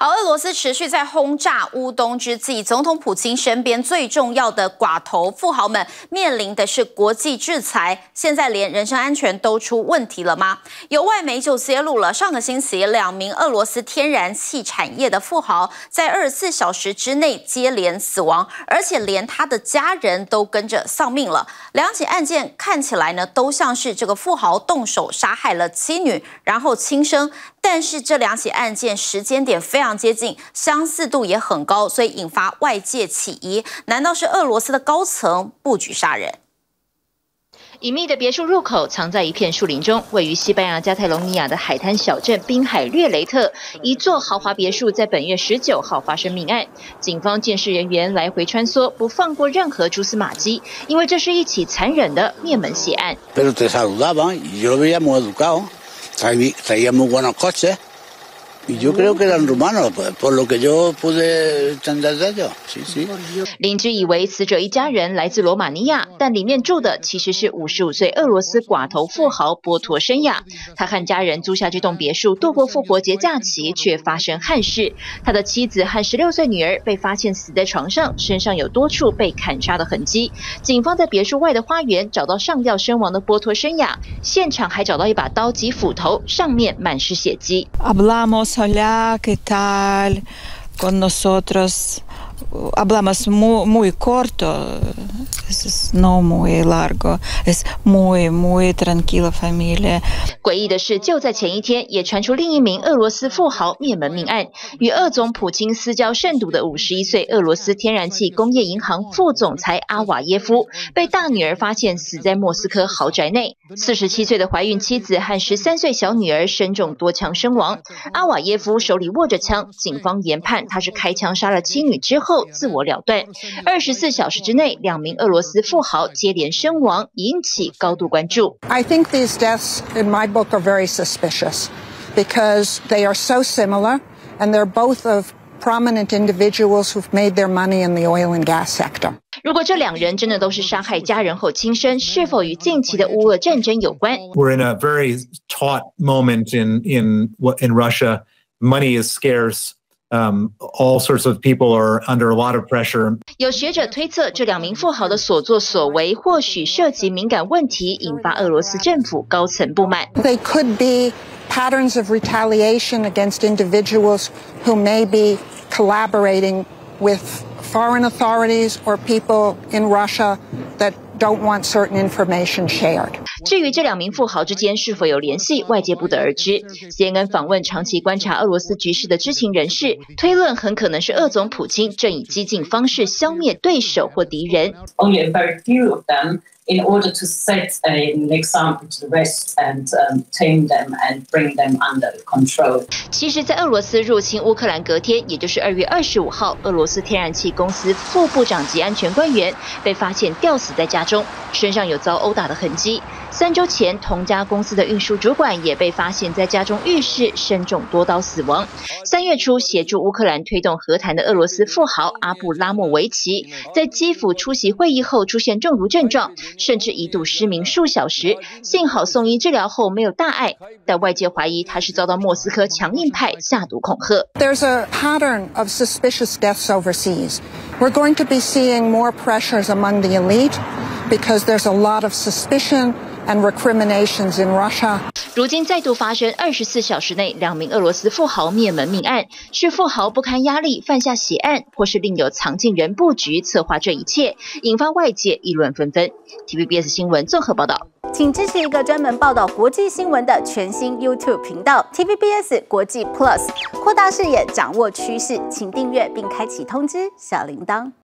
好，俄罗斯持续在轰炸乌东之际，总统普京身边最重要的寡头富豪们面临的是国际制裁，现在连人身安全都出问题了吗？有外媒就揭露了，上个星期2名俄罗斯天然气产业的富豪在24小时之内接连死亡，而且连他的家人都跟着丧命了。2起案件看起来呢，都像是这个富豪动手杀害了妻女，然后轻生。但是这2起案件时间点非常接近，相似度也很高，所以引发外界起疑：难道是俄罗斯的高层布局杀人？ 隐秘的别墅入口藏在一片树林中，位于西班牙加泰隆尼亚的海滩小镇滨海略雷特，一座豪华别墅在本月19号发生命案。警方监视人员来回穿梭，不放过任何蛛丝马迹，因为这是一起残忍的灭门血案。 Y yo creo que eran rumanos, por lo que yo pude entender de ellos. Sí, sí. 邻居以为死者一家人来自罗马尼亚，但里面住的其实是55岁俄罗斯寡头富豪波托申亚。他和家人租下这栋别墅度过复活节假期，却发生憾事。他的妻子和16岁女儿被发现死在床上，身上有多处被砍杀的痕迹。警方在别墅外的花园找到上吊身亡的波托申亚，现场还找到一把刀及斧头，上面满是血迹。 Hola, ¿qué tal? Con nosotros hablamos muy corto, es no muy largo, es muy tranquila familia. 诡异的是，就在前一天，也传出另一名俄罗斯富豪灭门命案，与俄总普京私交甚笃的51岁俄罗斯天然气工业银行副总裁阿瓦耶夫，被大女儿发现死在莫斯科豪宅内。47岁的怀孕妻子和13岁小女儿身中多枪身亡。阿瓦耶夫手里握着枪，警方研判他是开枪杀了妻女之后自我了断。24小时之内，2名俄罗斯富豪接连身亡，引起高度关注。 I think these deaths in my book are very suspicious because they are so similar and they're both of prominent individuals who've made their money in the oil and gas sector. 如果这2人真的都是杀害家人后轻生，是否与近期的乌俄战争有关？ We're in a very taut moment in Russia. Money is scarce. All sorts of people are under a lot of pressure. 有学者推测，这2名富豪的所作所为或许涉及敏感问题，引发俄罗斯政府高层不满。 They could be patterns of retaliation against individuals who may be collaborating with foreign authorities or people in Russia that don't want certain information shared. 至于这2名富豪之间是否有联系，外界不得而知。CNN 访问长期观察俄罗斯局势的知情人士，推论很可能是俄总普京正以激进方式消灭对手或敌人。 Only a very few of them in order to set an example to the rest and tame them and bring them under control. 其实，在俄罗斯入侵乌克兰隔天，也就是2月25号，俄罗斯天然气公司副部长级安全官员被发现吊死在家中，身上有遭殴打的痕迹。3周前，同家公司的运输主管也被发现在家中浴室身中多刀死亡。3月初，协助乌克兰推动和谈的俄罗斯富豪阿布拉莫维奇，在基辅出席会议后出现中毒症状，甚至一度失明数小时，幸好送医治疗后没有大碍，但外界怀疑他是遭到莫斯科强硬派下毒恐吓。 There's a pattern of suspicious deaths overseas. We're going to be seeing more pressures among the elite because there's a lot of suspicion and recriminations in Russia. 如今再度发生24小时内2名俄罗斯富豪灭门命案，是富豪不堪压力犯下血案，或是另有藏镜人布局策划这一切，引发外界议论纷纷。TVBS 新闻综合报道。 请支持一个专门报道国际新闻的全新 YouTube 频道 TVBS 国际 Plus， 扩大视野，掌握趋势，请订阅并开启通知小铃铛。